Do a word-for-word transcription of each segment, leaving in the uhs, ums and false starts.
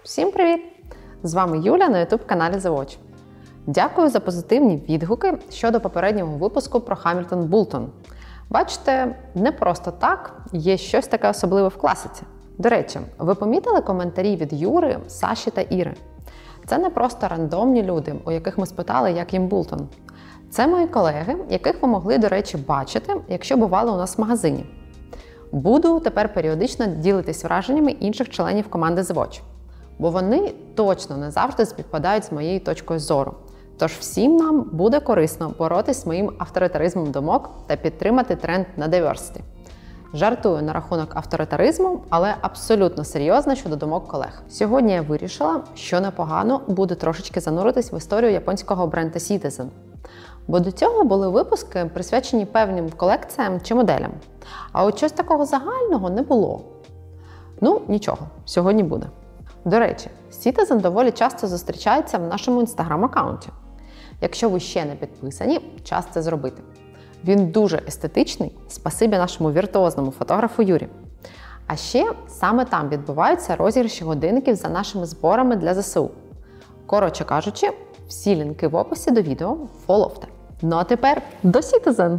Всім привіт! З вами Юля на ютуб-каналі The Watch. Дякую за позитивні відгуки щодо попереднього випуску про Хамільтон Бултон. Бачите, не просто так, є щось таке особливе в класиці. До речі, ви помітили коментарі від Юри, Саші та Іри? Це не просто рандомні люди, у яких ми спитали, як їм Бултон. Це мої колеги, яких ви могли, до речі, бачити, якщо бували у нас в магазині. Буду тепер періодично ділитись враженнями інших членів команди The Watch, бо вони точно не завжди співпадають з моєю точкою зору. Тож всім нам буде корисно боротись з моїм авторитаризмом думок та підтримати тренд на diversity. Жартую на рахунок авторитаризму, але абсолютно серйозно щодо думок колег. Сьогодні я вирішила, що непогано буде трошечки зануритись в історію японського бренду Citizen. Бо до цього були випуски, присвячені певним колекціям чи моделям. А от щось такого загального не було. Ну, нічого, сьогодні буде. До речі, Citizen доволі часто зустрічається в нашому інстаграм-аккаунті. Якщо ви ще не підписані, час це зробити. Він дуже естетичний, спасибі нашому віртуозному фотографу Юрі. А ще саме там відбуваються розіграші годинників за нашими зборами для ЗСУ. Коротше кажучи, всі лінки в описі до відео фоловте. Ну а тепер до Citizen!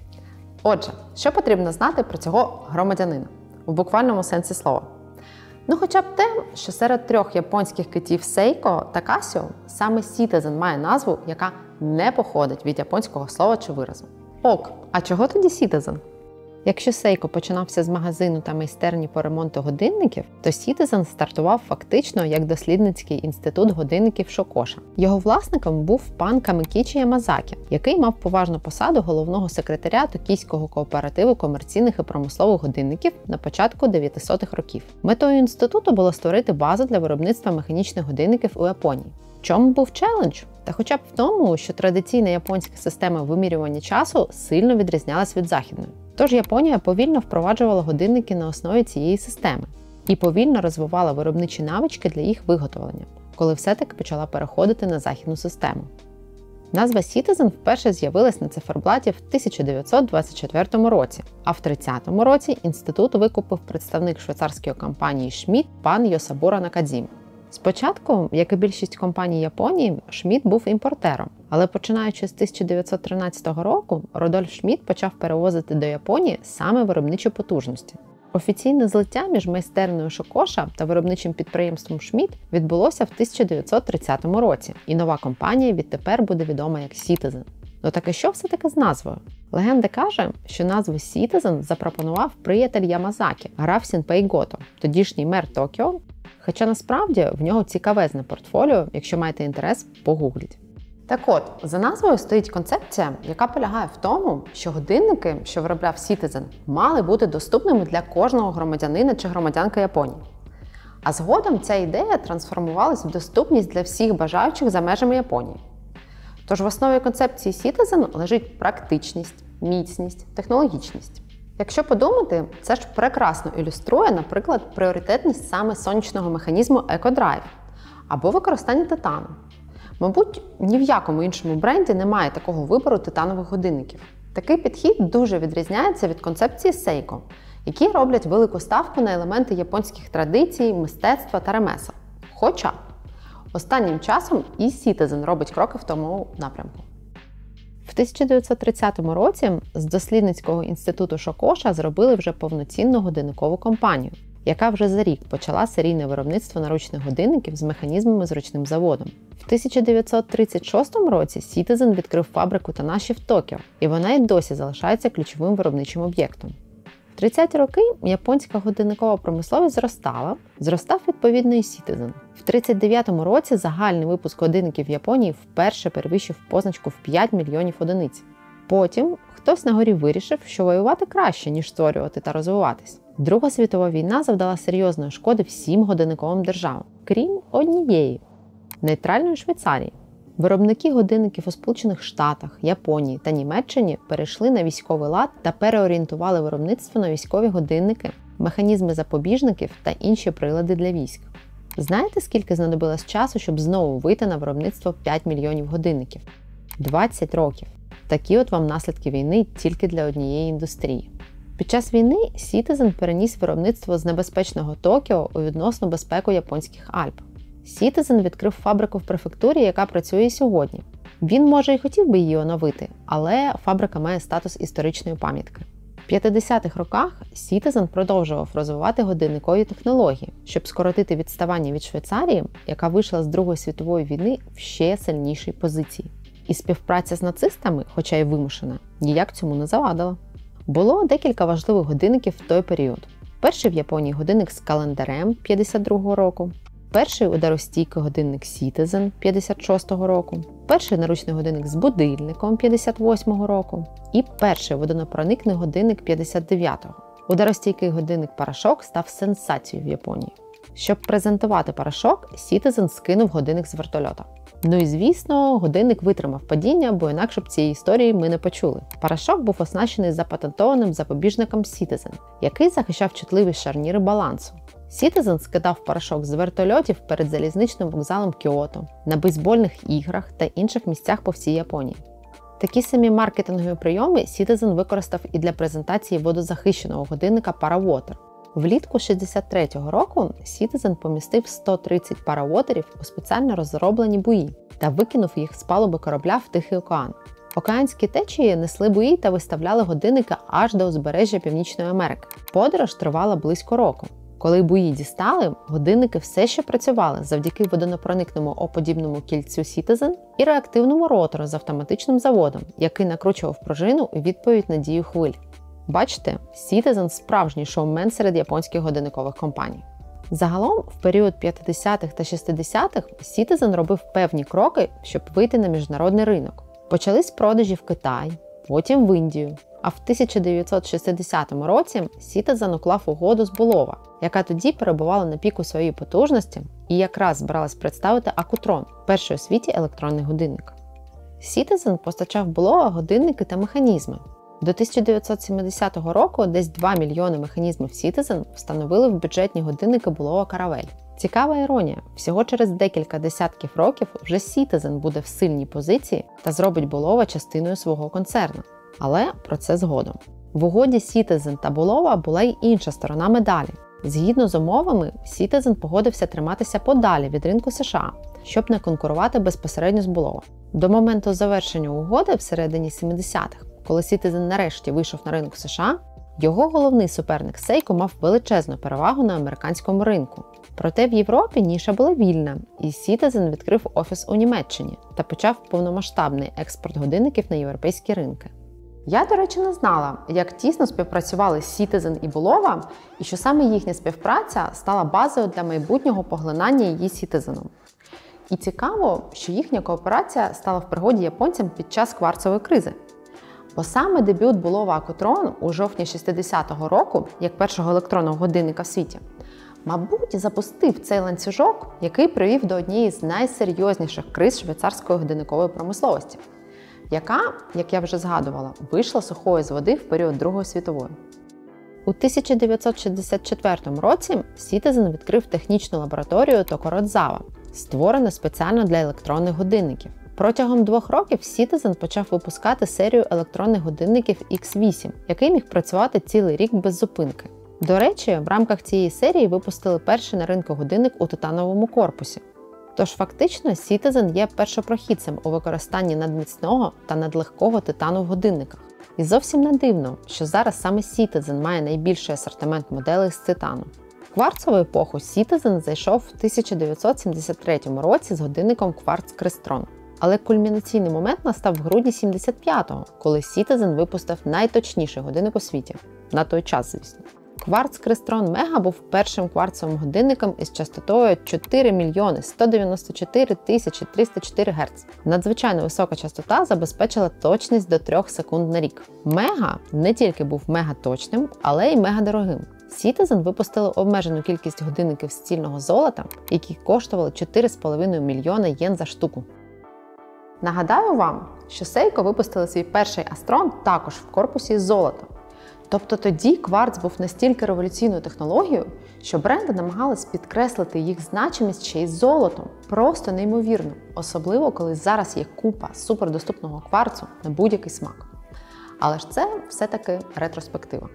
Отже, що потрібно знати про цього громадянина? В буквальному сенсі слова. Ну хоча б те, що серед трьох японських китів Seiko та Casio саме Citizen має назву, яка не походить від японського слова чи виразу. Ок, а чого тоді Citizen? Якщо Seiko починався з магазину та майстерні по ремонту годинників, то Citizen стартував фактично як дослідницький інститут годинників Шокоша. Його власником був пан Камікічі Ямазакі, який мав поважну посаду головного секретаря токійського кооперативу комерційних і промислових годинників на початку дев'ятисотих років. Метою інституту було створити базу для виробництва механічних годинників у Японії. В чому був челендж? Та хоча б в тому, що традиційна японська система вимірювання часу сильно відрізнялась від західної. Тож Японія повільно впроваджувала годинники на основі цієї системи і повільно розвивала виробничі навички для їх виготовлення, коли все-таки почала переходити на західну систему. Назва Citizen вперше з'явилась на циферблаті в тисяча дев'ятсот двадцять четвертому році, а в тридцятому році інститут викупив представник швейцарської компанії Schmidt пан Йосабуро Накадзіма. Спочатку, як і більшість компаній Японії, Schmidt був імпортером, але починаючи з тисяча дев'ятсот тринадцятого року, Рудольф Schmidt почав перевозити до Японії саме виробничі потужності. Офіційне злиття між майстернею Шокоша та виробничим підприємством Schmidt відбулося в тисяча дев'ятсот тридцятому році, і нова компанія відтепер буде відома як Citizen. Ну так і що все-таки з назвою? Легенда каже, що назву Citizen запропонував приятель Ямазакі, граф Сінпей Гото, тодішній мер Токіо, хоча насправді в нього цікавезне портфоліо, якщо маєте інтерес, погугліть. Так от, за назвою стоїть концепція, яка полягає в тому, що годинники, що виробляв Citizen, мали бути доступними для кожного громадянина чи громадянки Японії. А згодом ця ідея трансформувалась в доступність для всіх бажаючих за межами Японії. Тож в основі концепції Citizen лежить практичність, міцність, технологічність. Якщо подумати, це ж прекрасно ілюструє, наприклад, пріоритетність саме сонячного механізму EcoDrive або використання титану. Мабуть, ні в якому іншому бренді немає такого вибору титанових годинників. Такий підхід дуже відрізняється від концепції Seiko, які роблять велику ставку на елементи японських традицій, мистецтва та ремесел. Хоча останнім часом і Citizen робить кроки в тому напрямку. В тисяча дев'ятсот тридцятому році з дослідницького інституту Шокоша зробили вже повноцінну годинникову компанію, яка вже за рік почала серійне виробництво наручних годинників з механізмами з ручним заводом. В тисяча дев'ятсот тридцять шостому році Citizen відкрив фабрику Танаші в Токіо, і вона й досі залишається ключовим виробничим об'єктом. В тридцяті роки японська годинникова промисловість зростала, зростав відповідно і Citizen. В тридцять дев'ятому році загальний випуск годинників в Японії вперше перевищив позначку в п'ять мільйонів одиниць. Потім хтось на горі вирішив, що воювати краще, ніж створювати та розвиватись. Друга світова війна завдала серйозної шкоди всім годинниковим державам, крім однієї – нейтральної Швейцарії. Виробники годинників у Сполучених Штатах, Японії та Німеччині перейшли на військовий лад та переорієнтували виробництво на військові годинники, механізми запобіжників та інші прилади для військ. Знаєте, скільки знадобилось часу, щоб знову вийти на виробництво п'ять мільйонів годинників? двадцять років. Такі от вам наслідки війни тільки для однієї індустрії. Під час війни Citizen переніс виробництво з небезпечного Токіо у відносну безпеку японських Альп. Citizen відкрив фабрику в префектурі, яка працює і сьогодні. Він, може, і хотів би її оновити, але фабрика має статус історичної пам'ятки. В п'ятдесятих роках Citizen продовжував розвивати годинникові технології, щоб скоротити відставання від Швейцарії, яка вийшла з Другої світової війни в ще сильнішій позиції. І співпраця з нацистами, хоча й вимушена, ніяк цьому не завадила. Було декілька важливих годинників в той період. Перший в Японії годинник з календарем п'ятдесят другого року, перший ударостійкий годинник Citizen п'ятдесят шостого року, перший наручний годинник з будильником п'ятдесят восьмого року і перший водонепроникний годинник п'ятдесят дев'ятого. Ударостійкий годинник Парашок став сенсацією в Японії. Щоб презентувати Парашок, Citizen скинув годинник з вертольота. Ну і звісно, годинник витримав падіння, бо інакше б цієї історії ми не почули. Парашок був оснащений запатентованим запобіжником Citizen, який захищав чутливі шарніри балансу. Citizen скидав парашок з вертольотів перед залізничним вокзалом Кіото, на бейсбольних іграх та інших місцях по всій Японії. Такі самі маркетингові прийоми Citizen використав і для презентації водозахищеного годинника Parawater. Влітку шістдесят третього року Citizen помістив сто тридцять паравотерів у спеціально розроблені буї та викинув їх з палуби корабля в Тихий океан. Океанські течії несли буї та виставляли годинника аж до узбережжя Північної Америки. Подорож тривала близько року. Коли буї дістали, годинники все ще працювали завдяки водонепроникному оподібному кільцю Citizen і реактивному ротору з автоматичним заводом, який накручував пружину у відповідь на дію хвиль. Бачите, Citizen – справжній шоумен серед японських годинникових компаній. Загалом, в період п'ятдесятих та шістдесятих Citizen робив певні кроки, щоб вийти на міжнародний ринок. Почались продажі в Китай, потім в Індію. А в тисяча дев'ятсот шістдесятому році Citizen уклав угоду з Bulova, яка тоді перебувала на піку своєї потужності і якраз збиралась представити Акутрон – перший у світі електронний годинник. Citizen постачав Bulova годинники та механізми. До тисяча дев'ятсот сімдесятого року десь два мільйони механізмів Citizen встановили в бюджетні годинники Bulova Caravelle. Цікава іронія, всього через декілька десятків років вже Citizen буде в сильній позиції та зробить Bulova частиною свого концерну. Але про це згодом. В угоді Citizen та Bulova була й інша сторона медалі. Згідно з умовами, Citizen погодився триматися подалі від ринку США, щоб не конкурувати безпосередньо з Bulova. До моменту завершення угоди всередині сімдесятих, коли Citizen нарешті вийшов на ринок США, його головний суперник Seiko мав величезну перевагу на американському ринку. Проте в Європі ніша була вільна, і Citizen відкрив офіс у Німеччині та почав повномасштабний експорт годинників на європейські ринки. Я, до речі, не знала, як тісно співпрацювали Citizen і Bulova, і що саме їхня співпраця стала базою для майбутнього поглинання її Citizen. І цікаво, що їхня кооперація стала в пригоді японцям під час кварцової кризи. Бо саме дебют Bulova Акутрон у жовтні шістдесятого року, як першого електронного годинника в світі, мабуть, запустив цей ланцюжок, який привів до однієї з найсерйозніших криз швейцарської годинникової промисловості, яка, як я вже згадувала, вийшла сухою з води в період Другої світової. У тисяча дев'ятсот шістдесят четвертому році Citizen відкрив технічну лабораторію Tokorozawa, створену спеціально для електронних годинників. Протягом двох років Citizen почав випускати серію електронних годинників ікс вісім, який міг працювати цілий рік без зупинки. До речі, в рамках цієї серії випустили перший на ринку годинник у титановому корпусі. Тож фактично Citizen є першопрохідцем у використанні надміцного та надлегкого титану в годинниках. І зовсім не дивно, що зараз саме Citizen має найбільший асортимент моделей з титану. В кварцову епоху Citizen зайшов в тисяча дев'ятсот сімдесят третьому році з годинником Quartz Crestron. Але кульмінаційний момент настав в грудні сімдесят п'ятого, коли Citizen випустив найточніший годинник у світі. На той час, звісно. Quartz Crestron Mega був першим кварцовим годинником із частотою чотири мільйони сто дев'яносто чотири тисячі триста чотири герца. Надзвичайно висока частота забезпечила точність до трьох секунд на рік. Mega не тільки був мегаточним, але й мегадорогим. Citizen випустили обмежену кількість годинників з цільного золота, які коштували чотири з половиною мільйона єн за штуку. Нагадаю вам, що Seiko випустили свій перший Astron також в корпусі з золота. Тобто тоді кварц був настільки революційною технологією, що бренди намагались підкреслити їх значимість ще й золотом. Просто неймовірно, особливо коли зараз є купа супердоступного кварцу на будь-який смак. Але ж це все-таки ретроспектива.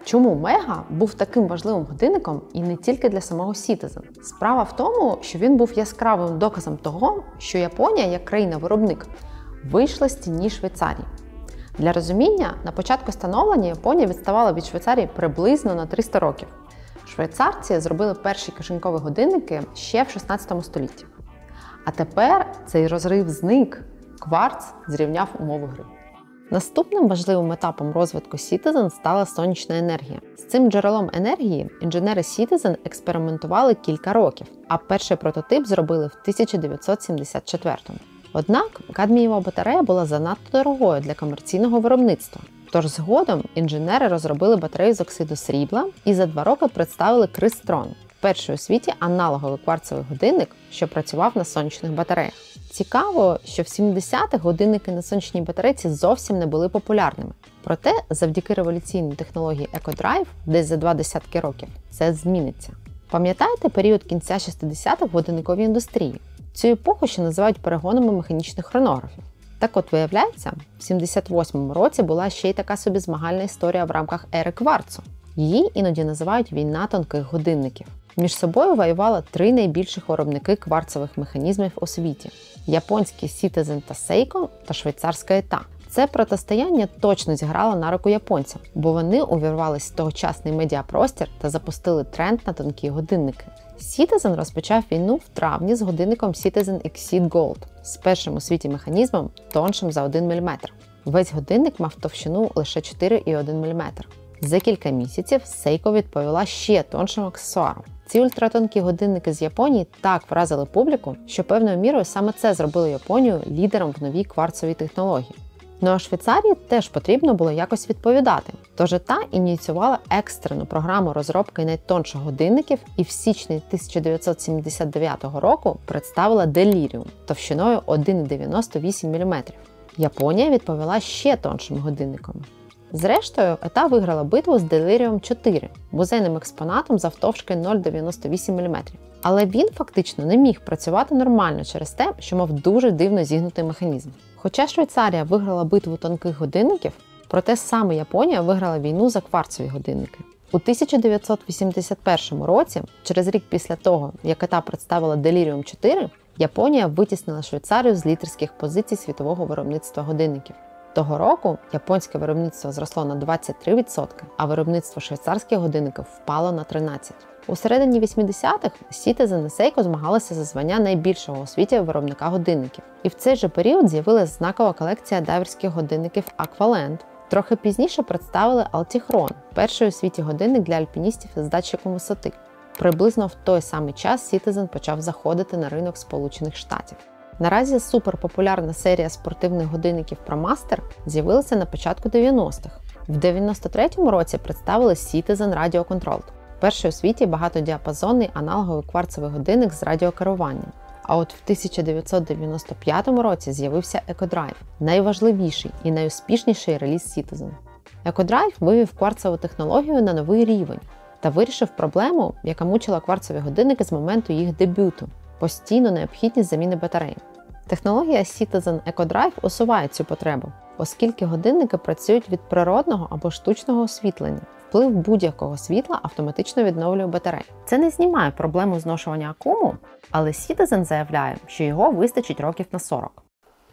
Чому Мега був таким важливим годинником і не тільки для самого Citizen? Справа в тому, що він був яскравим доказом того, що Японія, як країна-виробник, вийшла з тіні Швейцарії. Для розуміння, на початку становлення Японія відставала від Швейцарії приблизно на триста років. Швейцарці зробили перші кишенькові годинники ще в шістнадцятому столітті. А тепер цей розрив зник, кварц зрівняв умови гри. Наступним важливим етапом розвитку Citizen стала сонячна енергія. З цим джерелом енергії інженери Citizen експериментували кілька років, а перший прототип зробили в тисяча дев'ятсот сімдесят четвертому. Однак кадмієва батарея була занадто дорогою для комерційного виробництва. Тож згодом інженери розробили батарею з оксиду срібла і за два роки представили Кристрон – перший у світі аналоговий кварцевий годинник, що працював на сонячних батареях. Цікаво, що в сімдесятих годинники на сонячній батарейці зовсім не були популярними. Проте, завдяки революційній технології EcoDrive, десь за два десятки років, це зміниться. Пам'ятаєте період кінця шістдесятих в годинниковій індустрії? Цю епоху ще називають перегонами механічних хронографів. Так от, виявляється, в сімдесят восьмому році була ще й така собі змагальна історія в рамках ери кварцу. Її іноді називають «війна тонких годинників». Між собою воювали три найбільших виробники кварцевих механізмів у світі – японські Citizen та Seiko та швейцарська Eta. Це протистояння точно зіграло на руку японцям, бо вони увірвались в тогочасний медіапростір та запустили тренд на тонкі годинники. Citizen розпочав війну в травні з годинником Citizen Exceed Gold з першим у світі механізмом тоншим за один міліметр. Весь годинник мав товщину лише чотири цілих одна десята міліметра. За кілька місяців Seiko відповіла ще тоншим аксесуаром. Ці ультратонкі годинники з Японії так вразили публіку, що певною мірою саме це зробило Японію лідером в новій кварцовій технології. Ну а Швейцарії теж потрібно було якось відповідати. Тож Eta ініціювала екстрену програму розробки найтонших годинників і в січні тисяча дев'ятсот сімдесят дев'ятого року представила Delirium товщиною один цілих дев'яносто вісім міліметрів. Японія відповіла ще тоншими годинниками. Зрештою, Eta виграла битву з Delirium чотири, музейним експонатом завтовшки нуль цілих дев'яносто вісім міліметрів. Але він фактично не міг працювати нормально через те, що мав дуже дивно зігнутий механізм. Хоча Швейцарія виграла битву тонких годинників, проте саме Японія виграла війну за кварцеві годинники. У тисяча дев'ятсот вісімдесят першому році, через рік після того, як Eta представила Delirium чотири, Японія витіснила Швейцарію з лідерських позицій світового виробництва годинників. Того року японське виробництво зросло на двадцять три відсотки, а виробництво швейцарських годинників впало на тринадцять відсотків. У середині вісімдесятих Citizen і Seiko змагалися за звання найбільшого у світі виробника годинників. І в цей же період з'явилася знакова колекція дайверських годинників Aqualand. Трохи пізніше представили Altichron – перший у світі годинник для альпіністів з датчиком висоти. Приблизно в той самий час Citizen почав заходити на ринок Сполучених Штатів. Наразі суперпопулярна серія спортивних годинників ProMaster з'явилася на початку дев'яностих. В дев'яносто третьому році представили Citizen Radio Controlled – перший у світі багатодіапазонний аналоговий кварцевий годинник з радіокеруванням. А от в тисяча дев'ятсот дев'яносто п'ятому році з'явився EcoDrive – найважливіший і найуспішніший реліз Citizen. EcoDrive вивів кварцеву технологію на новий рівень та вирішив проблему, яка мучила кварцеві годинники з моменту їх дебюту – постійну необхідність заміни батареї. Технологія Citizen EcoDrive усуває цю потребу, оскільки годинники працюють від природного або штучного освітлення. Вплив будь-якого світла автоматично відновлює батарею. Це не знімає проблему зношування акуму, але Citizen заявляє, що його вистачить років на сорок.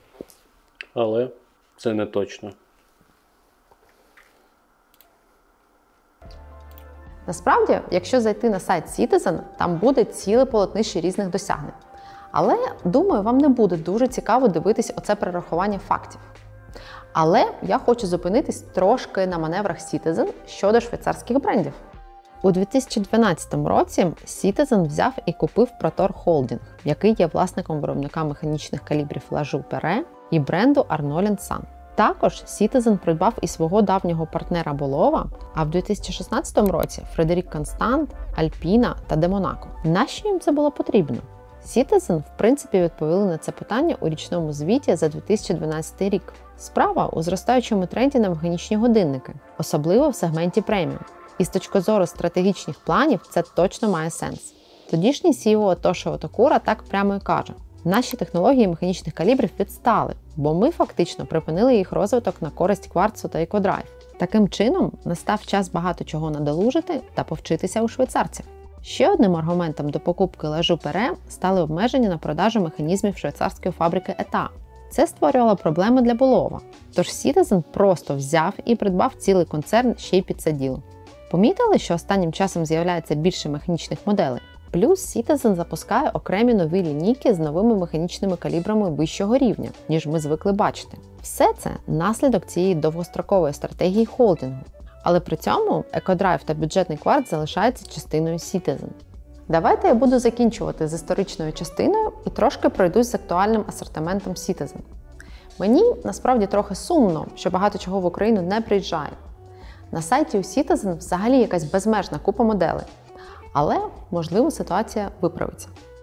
Але це не точно. Насправді, якщо зайти на сайт Citizen, там буде ціле полотнище різних досягнень. Але, думаю, вам не буде дуже цікаво дивитись оце перерахування фактів. Але я хочу зупинитись трошки на маневрах Citizen щодо швейцарських брендів. У дві тисячі дванадцятому році Citizen взяв і купив Protor Holding, який є власником виробника механічних калібрів La Joux Perret і бренду Arnold and Son. Також Citizen придбав і свого давнього партнера Bulova, а в дві тисячі шістнадцятому році Фредерік Констант, Alpina та De Monaco. Нащо їм це було потрібно? Citizen, в принципі, відповіли на це питання у річному звіті за дві тисячі дванадцятий рік. Справа у зростаючому тренді на механічні годинники, особливо в сегменті преміум. І з точки зору стратегічних планів це точно має сенс. Тодішній сі і о Тошио Токура так прямо і каже: наші технології механічних калібрів відстали, бо ми фактично припинили їх розвиток на користь кварцу та EcoDrive. Таким чином, настав час багато чого надолужити та повчитися у швейцарців. Ще одним аргументом до покупки Ла Жу Пере стали обмеження на продажу механізмів швейцарської фабрики Ета. Це створювало проблеми для Булова, тож Citizen просто взяв і придбав цілий концерн ще й під це діло. Помітили, що останнім часом з'являється більше механічних моделей? Плюс Citizen запускає окремі нові лінійки з новими механічними калібрами вищого рівня, ніж ми звикли бачити. Все це наслідок цієї довгострокової стратегії холдингу. Але при цьому екодрайв та бюджетний кварт залишаються частиною Citizen. Давайте я буду закінчувати з історичною частиною і трошки пройдусь з актуальним асортиментом Citizen. Мені насправді трохи сумно, що багато чого в Україну не приїжджає. На сайті у Citizen взагалі якась безмежна купа моделей. Але, можливо, ситуація виправиться.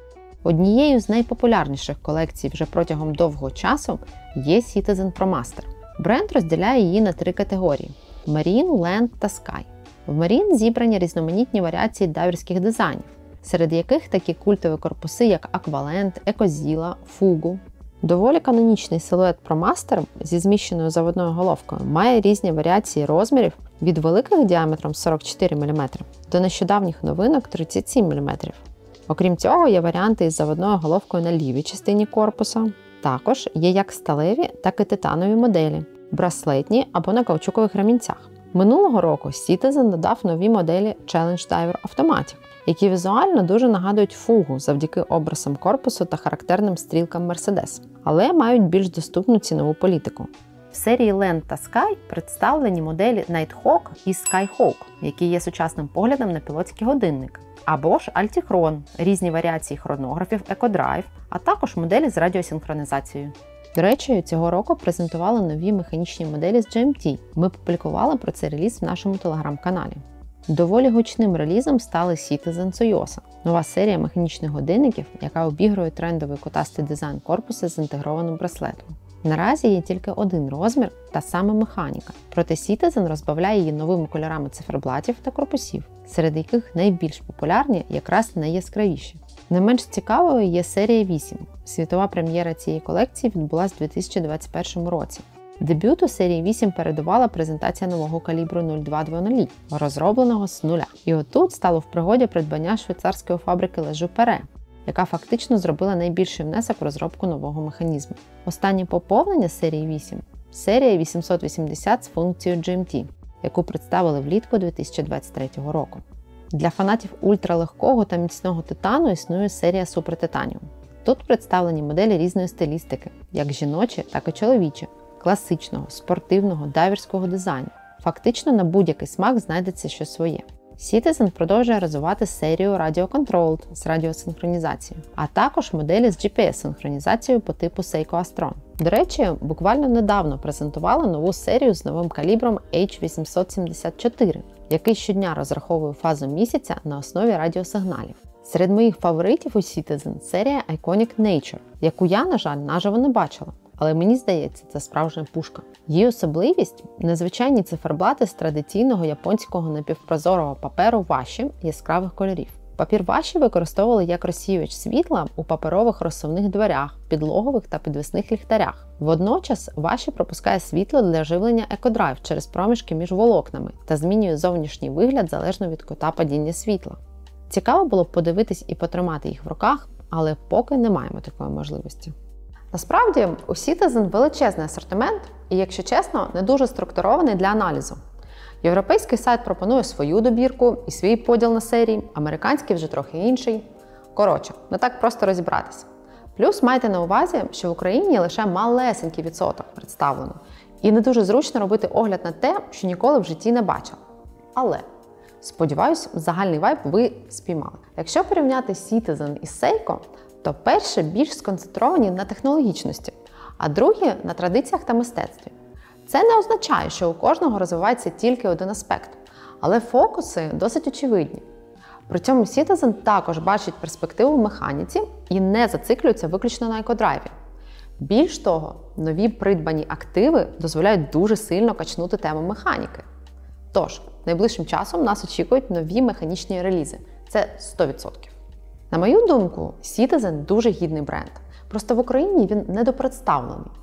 Однією з найпопулярніших колекцій вже протягом довгого часу є Citizen ProMaster. Бренд розділяє її на три категорії – Marine, Land та Sky. В Marine зібрані різноманітні варіації дайверських дизайнів, серед яких такі культові корпуси, як Aqualand, EcoZilla, Fugu. Доволі канонічний силует ProMaster зі зміщеною заводною головкою має різні варіації розмірів від великих діаметром сорок чотири міліметри до нещодавніх новинок тридцять сім міліметрів. Окрім цього, є варіанти із заводною головкою на лівій частині корпуса. Також є як сталеві, так і титанові моделі, браслетні або на каучукових ремінцях. Минулого року Citizen додав нові моделі Challenge Diver Automatic, які візуально дуже нагадують Fugu завдяки обрисам корпусу та характерним стрілкам Mercedes, але мають більш доступну цінову політику. В серії Land та Sky представлені моделі Nighthawk і Skyhawk, які є сучасним поглядом на пілотський годинник, або ж Altichron, різні варіації хронографів EcoDrive, а також моделі з радіосинхронізацією. До речі, цього року презентували нові механічні моделі з джі ем ті. Ми публікували про цей реліз в нашому телеграм-каналі. Доволі гучним релізом стали Citizen Soyosa – нова серія механічних годинників, яка обігрує трендовий кутастий дизайн корпусу з інтегрованим браслетом. Наразі є тільки один розмір та саме механіка, проте Citizen розбавляє її новими кольорами циферблатів та корпусів, серед яких найбільш популярні якраз найяскравіші. Не менш цікавою є серія вісім. Світова прем'єра цієї колекції відбулася у дві тисячі двадцять першому році. Дебюту серії вісім передувала презентація нового калібру нуль два двадцять, розробленого з нуля. І отут стало в пригоді придбання швейцарської фабрики Ла Жу Пере, яка фактично зробила найбільший внесок в розробку нового механізму. Останнє поповнення серії вісім – серія вісімсот вісімдесят з функцією джі ем ті, яку представили влітку дві тисячі двадцять третього року. Для фанатів ультралегкого та міцного титану існує серія Супер Титаніум. Тут представлені моделі різної стилістики, як жіночі, так і чоловічі, класичного, спортивного, дайверського дизайну. Фактично на будь-який смак знайдеться щось своє. Citizen продовжує розвивати серію Radio Controlled з радіосинхронізацією, а також моделі з джі пі ес-синхронізацією по типу Seiko Astron. До речі, буквально недавно презентували нову серію з новим калібром ейч вісімсот сімдесят чотири, який щодня розраховує фазу місяця на основі радіосигналів. Серед моїх фаворитів у Citizen серія Iconic Nature, яку я, на жаль, наживо не бачила. Але мені здається, це справжня пушка. Її особливість – незвичайні циферблати з традиційного японського напівпрозорого паперу ваші яскравих кольорів. Папір ваші використовували як розсіювач світла у паперових розсувних дверях, підлогових та підвісних ліхтарях. Водночас ваші пропускає світло для живлення EcoDrive через проміжки між волокнами та змінює зовнішній вигляд залежно від кута падіння світла. Цікаво було б подивитись і потримати їх в руках, але поки не маємо такої можливості. Насправді, у Citizen величезний асортимент і, якщо чесно, не дуже структурований для аналізу. Європейський сайт пропонує свою добірку і свій поділ на серії, американський вже трохи інший. Коротше, не так просто розібратися. Плюс майте на увазі, що в Україні лише малесенький відсоток представлено, і не дуже зручно робити огляд на те, що ніколи в житті не бачили. Але, сподіваюсь, загальний вайб ви спіймали. Якщо порівняти Citizen із Seiko, то перші більш сконцентровані на технологічності, а другі – на традиціях та мистецтві. Це не означає, що у кожного розвивається тільки один аспект, але фокуси досить очевидні. При цьому Citizen також бачить перспективу в механіці і не зациклюється виключно на екодрайві. Більш того, нові придбані активи дозволяють дуже сильно качнути тему механіки. Тож, найближчим часом нас очікують нові механічні релізи. Це сто відсотків. На мою думку, Citizen дуже гідний бренд. Просто в Україні він недопредставлений.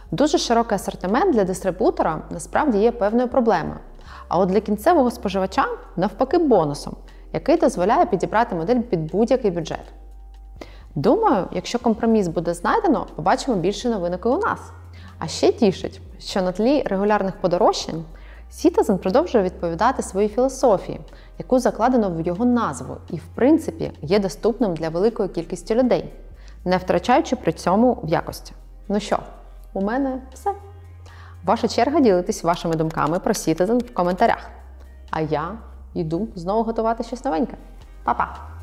Дуже широкий асортимент для дистрибутора насправді є певною проблемою. А от для кінцевого споживача навпаки бонусом, який дозволяє підібрати модель під будь-який бюджет. Думаю, якщо компроміс буде знайдено, побачимо більше новинок і у нас. А ще тішить, що на тлі регулярних подорожчань Citizen продовжує відповідати своїй філософії, яку закладено в його назву і, в принципі, є доступним для великої кількості людей, не втрачаючи при цьому в якості. Ну що, у мене все. Ваша черга ділитись вашими думками про Citizen в коментарях. А я йду знову готувати щось новеньке. Па-па!